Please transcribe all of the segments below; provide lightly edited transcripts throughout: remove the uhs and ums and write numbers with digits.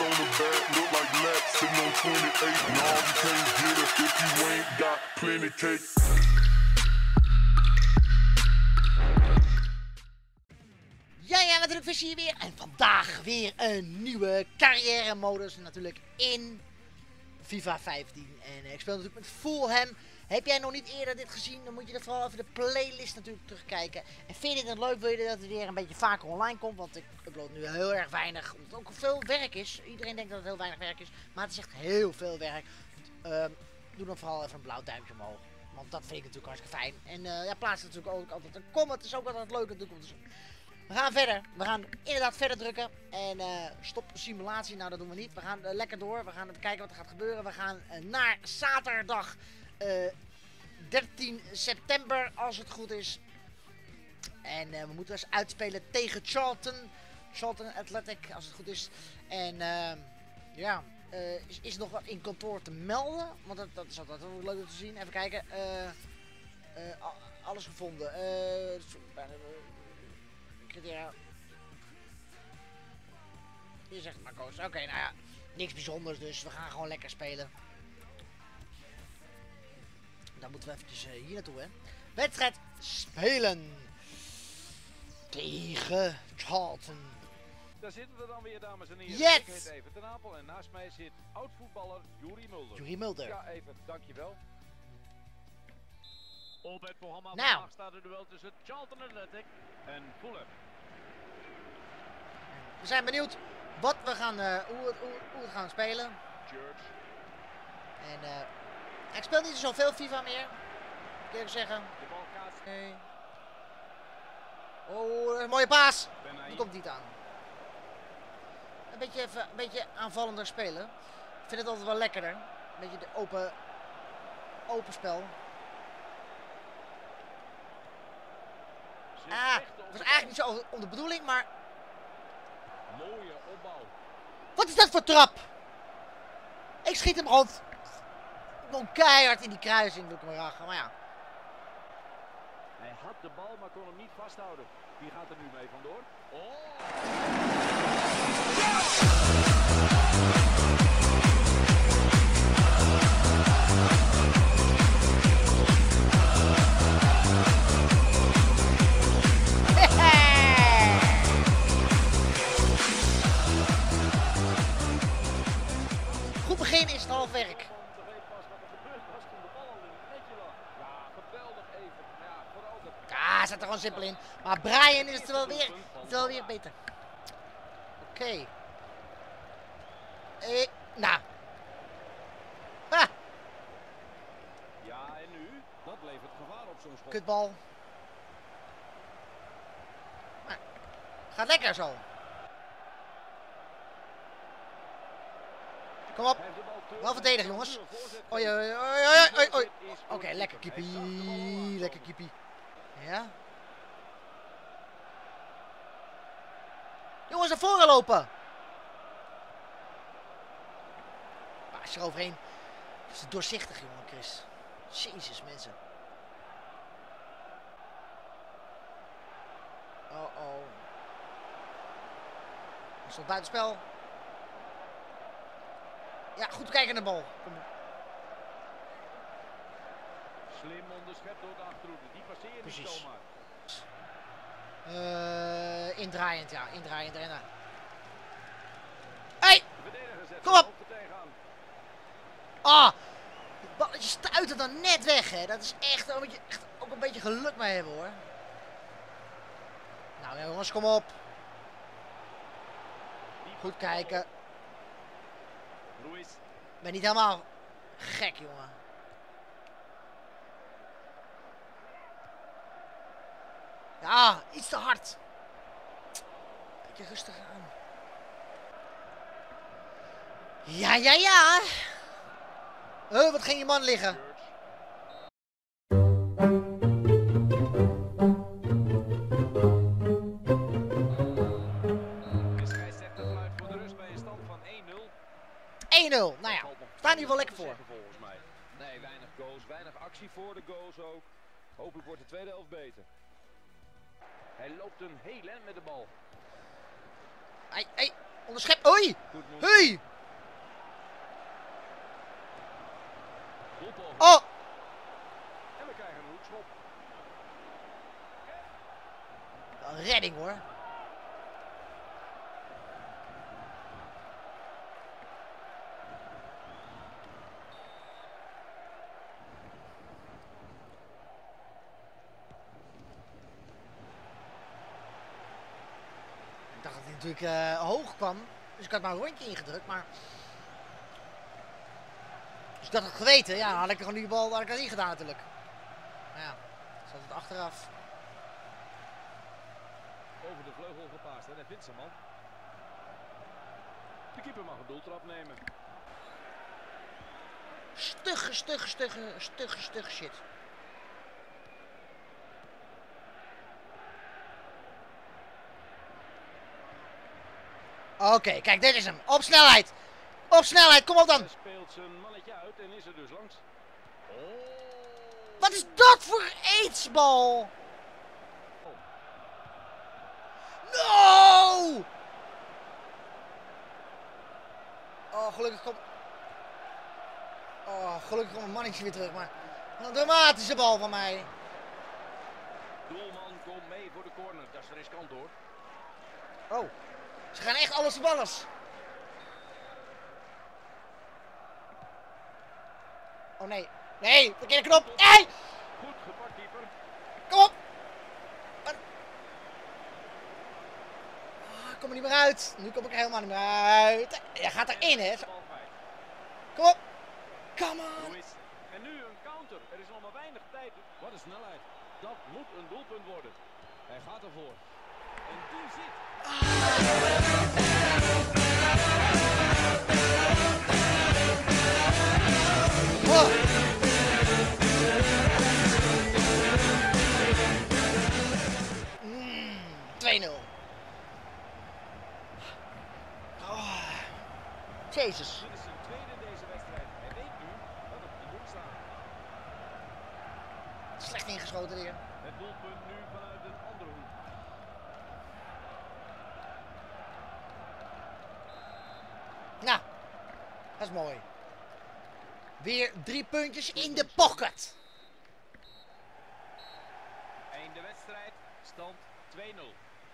on the back, look like Max sitting on 28. No, you can't get it if you ain't got plenty cake. Ja, natuurlijk Visser hier weer. En vandaag weer een nieuwe carrière modus natuurlijk in FIFA 15. En ik speel natuurlijk met Fulham. Heb jij nog niet eerder dit gezien, dan moet je er vooral even de playlist natuurlijk terugkijken. En vind je het leuk, wil je dat het weer een beetje vaker online komt, want ik upload nu heel erg weinig, omdat het ook veel werk is. Iedereen denkt dat het heel weinig werk is, maar het is echt heel veel werk. Doe dan vooral even een blauw duimpje omhoog, want dat vind ik natuurlijk hartstikke fijn. En ja, plaats natuurlijk ook altijd een comment, het is ook altijd leuk natuurlijk om te zien. We gaan verder. We gaan inderdaad verder drukken. En stop simulatie. Nou, dat doen we niet. We gaan lekker door. We gaan even kijken wat er gaat gebeuren. We gaan naar zaterdag 13 september, als het goed is. En we moeten eens uitspelen tegen Charlton. Charlton Athletic, als het goed is. En ja, is nog wat in kantoor te melden? Want dat is altijd wel leuk om te zien. Even kijken. Alles gevonden. Criteria. Hier zegt Marco's. Oké, nou ja, niks bijzonders, dus we gaan gewoon lekker spelen. Dan moeten we eventjes hier naartoe, hè. Wedstrijd spelen tegen Charlton. Daar zitten we dan weer, dames en heren. Yes! Ik heet Evert ten Apel en naast mij zit oud-voetballer Juri Mulder. Juri Mulder. Ja, Evert, dankjewel. Op het programma Nou. vandaag staat er duel tussen Charlton Athletic en Fulham. We zijn benieuwd wat we gaan, hoe we gaan spelen. Church. En ik speel niet zoveel FIFA meer, moet ik eerlijk zeggen. De bal kaatst. Nee. Oh, een mooie paas. Benaï. Die komt niet aan. Een beetje aanvallender spelen. Ik vind het altijd wel lekkerder. Een beetje de open spel. Zit Ah, recht op het was de eigenlijk niet zo om de bedoeling, maar... bal. Mooie opbouw. Wat is dat voor trap? Ik schiet hem gewoon keihard in die kruising, doe ik hem rachen, maar ja. Hij had de bal, maar kon hem niet vasthouden. Wie gaat er nu mee vandoor? Oh! Goed begin is het half werk. De weet pas wat er gebeurd was toen de bal al in het netje lag. Ja, geweldig even. Ja, vooral dat... Ja, zet er gewoon simpel in. Maar Brian is het wel weer beter. Oké. Nou. Ha, Ja, en nu? Dat levert gevaar op zo'n schot. kutbal. Maar, gaat lekker zo. Kom op. Hij heeft de bal terug. Wel verdedigen, jongens. Voorzet Oei, geven. oei, oei, oei, oei. Is Oké, voor lekker de keeper. Hij zag de bal kiepie. aankomen. Lekker kiepie. Ja. Jongens, naar voren lopen. Paas eroverheen. Dat is doorzichtig, jongen, Chris. Jezus, mensen. Oh. Hij stond buitenspel. Ja, goed kijken naar de bal. Kom op. Slim onderschept door de achterhoede. Die passeert niet Precies. zomaar. Indraaiend, ja. Indraaiend. Hey! De verdediger zet Kom zijn op! hoofd er tegenaan. Ah! Het balletje stuit er dan net weg, hè. Dat is echt, ook een beetje geluk mee hebben, hoor. Nou, ja, jongens, kom op. Die Goed pakt de bal kijken. op. Ruiz. Ik ben niet helemaal gek, jongen. Ja, iets te hard. Beetje rustig aan. Ja. Wat ging je man liggen? Church. De scheidsrechter fluit voor de rust bij een stand van 1-0. 1-0. Nou ja, we staan hier wel lekker voor. Volgens mij. Nee, weinig goals, weinig actie voor de goals ook. Hopelijk wordt de tweede helft beter. Hij loopt een heel eind met de bal. Hey, Onderschep. Hoi! Goed move. Hoi! Doelpoging. Oh! En we krijgen een hoekschop. Een redding hoor. Ik dacht dat hij natuurlijk hoog kwam. Dus ik had maar een rondje ingedrukt, maar... Dus ik dat had geweten, ja, had ik gewoon die bal had ik erin gedaan natuurlijk. Maar ja, zat het achteraf. Over de vleugel gepaast. En hij vindt zijn man. De keeper mag een doeltrap nemen. Stugge shit. Oké, kijk, dit is hem. Op snelheid. Op snelheid, kom op dan. Hij speelt zijn mannetje uit en is er dus langs. Oh. Wat is dat voor aidsbal? No! Oh, gelukkig komt... Oh, gelukkig komt mijn mannetje weer terug, maar... Een dramatische bal van mij. Doelman komt mee voor de corner. Dat is riskant hoor. Oh, ze gaan echt alles op alles. Oh nee. Nee, verkeerde knop. Nee! Goed gepakt keeper. Kom op! Wat? Ah, ik kom er niet meer uit. Nu kom ik er helemaal niet meer uit. Jij gaat erin, hè? De bal kwijt. Kom op! Come on! Luis. En nu een counter. Er is nog maar weinig tijd. Wat een snelheid. Dat moet een doelpunt worden. Hij gaat ervoor. En die zit. Oh. 2-0. Oh. Jezus. Dit is zijn tweede in deze wedstrijd. Hij weet nu dat het niet goed staat. Slecht ingeschoten weer. Het doelpunt nu vanuit een andere hoek. Nou, dat is mooi. Weer 3 puntjes in de pocket. Einde wedstrijd. Stand 2-0.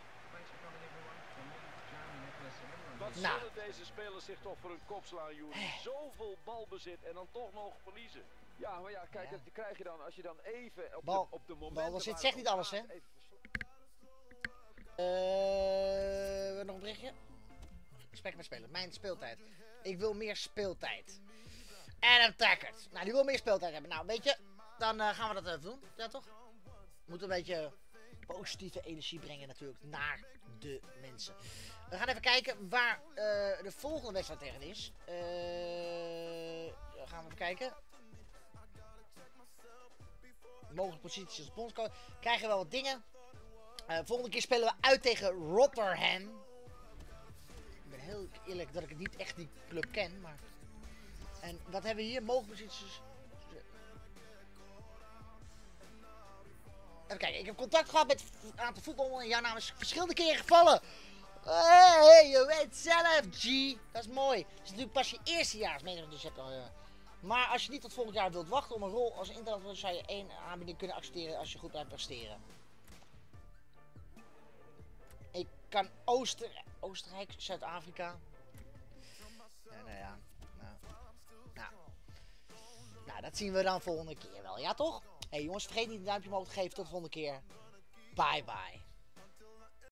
Wat Nou. zullen deze spelers zich toch voor hun kop slaan, Joeri? Zoveel balbezit en dan toch nog verliezen. Ja, maar ja, kijk, dat krijg je dan als je dan even op de momenten... Balbezit waar zegt het niet om alles, gaat, hè? even Nog een berichtje? Gesprek met spelers. Mijn speeltijd. Ik wil meer speeltijd. Adam Tackert. Nou, die wil meer speeltijd hebben. Nou, weet je, dan gaan we dat even doen. Ja, toch? We moeten een beetje positieve energie brengen natuurlijk naar de mensen. We gaan even kijken waar de volgende wedstrijd tegen is. Gaan we even kijken. Mogelijke posities als bondscoach. Krijgen we wel wat dingen. Volgende keer spelen we uit tegen Rotterdam. Ik ben heel eerlijk dat ik het niet echt die club ken, maar... En wat hebben we hier? Mogelijke posities... Even kijken, ik heb contact gehad met een aantal voetballers en jouw naam is verschillende keren gevallen. Hey, je weet zelf, G. Dat is mooi. Het is natuurlijk pas je eerstejaars, dus je hebt al... Maar als je niet tot volgend jaar wilt wachten om een rol als international, zou je 1 aanbieding kunnen accepteren als je goed blijft presteren. Ik kan Oostenrijk, Zuid-Afrika. Ja, nou ja. Nou, dat zien we dan volgende keer wel. Ja, toch? Hé jongens, vergeet niet een duimpje omhoog te geven. Tot de volgende keer. Bye bye.